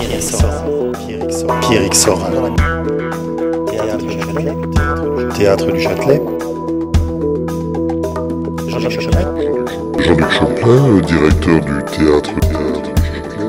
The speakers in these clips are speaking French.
Pierrick Sorin. Théâtre du Châtelet. Jean-Luc Choplin, directeur du théâtre du Châtelet.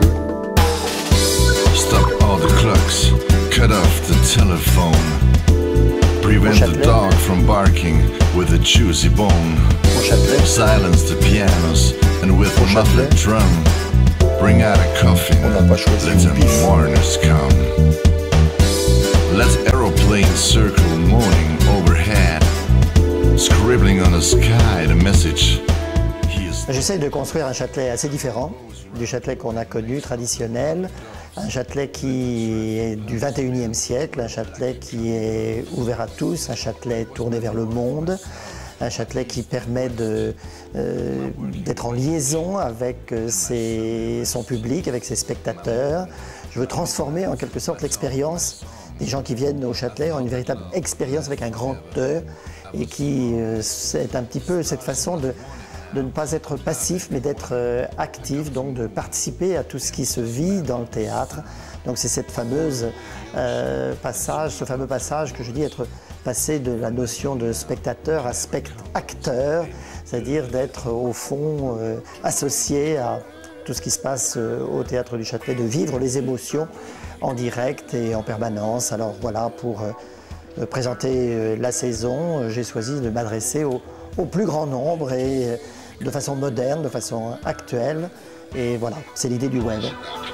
Stop all the clocks, cut off the telephone. Prevent the dog from barking with a juicy bone. Silence the pianos and with a muffled drum. Bring out a coffin, let the mourners come. Let aeroplanes circle moaning overhead, scribbling on the sky the message. J'essaie de construire un Châtelet assez différent du Châtelet qu'on a connu, traditionnel. Un Châtelet qui est du 21e siècle, un Châtelet qui est ouvert à tous, un Châtelet tourné vers le monde, un Châtelet qui permet d'être en liaison avec son public, avec ses spectateurs. Je veux transformer en quelque sorte l'expérience des gens qui viennent au Châtelet en une véritable expérience avec un grand E et qui c'est un petit peu cette façon de ne pas être passif mais d'être actif, donc de participer à tout ce qui se vit dans le théâtre. Donc c'est cette fameuse ce fameux passage que je dis être passé de la notion de spectateur à acteur, c'est-à-dire d'être au fond associé à tout ce qui se passe au Théâtre du Châtelet, de vivre les émotions en direct et en permanence. Alors voilà, pour présenter la saison, j'ai choisi de m'adresser au plus grand nombre et de façon moderne, de façon actuelle. Et voilà, c'est l'idée du web.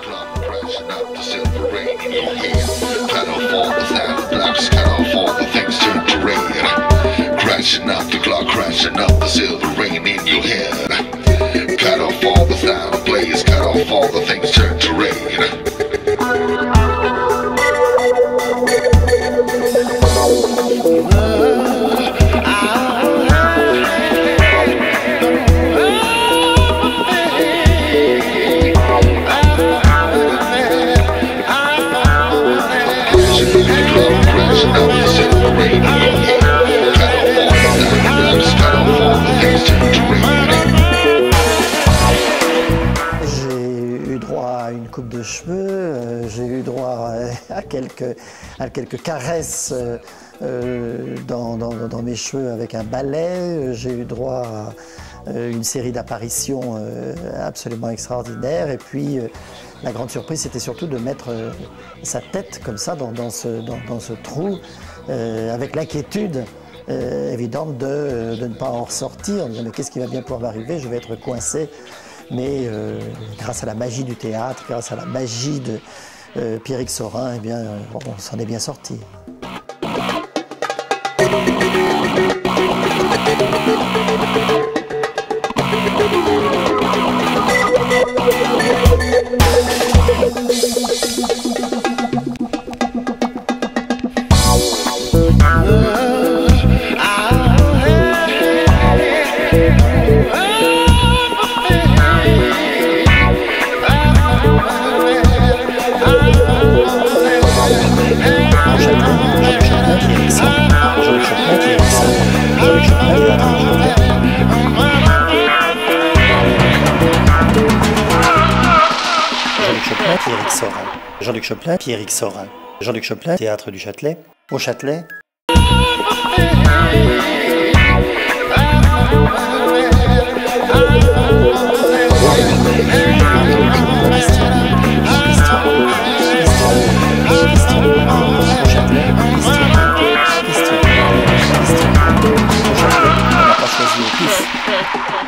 Crashing up the clock, crashing up the silver rain in your head. Cut off all the sound plays, cut off all the things turn to rain. J'ai eu droit à une coupe de cheveux, j'ai eu droit à quelques caresses dans mes cheveux avec un balai, j'ai eu droit à une série d'apparitions absolument extraordinaires et puis la grande surprise c'était surtout de mettre sa tête comme ça dans ce trou avec l'inquiétude évidente de ne pas en ressortir, en disant mais qu'est-ce qui va bien pouvoir m'arriver, je vais être coincé. Mais grâce à la magie du théâtre, grâce à la magie de Pierrick Sorin, eh bien, on s'en est bien sorti. Jean-Luc Choplin, Pierrick Sorin. Jean-Luc Choplin, Théâtre du Châtelet. Au Châtelet. On n'a pas choisi au pif.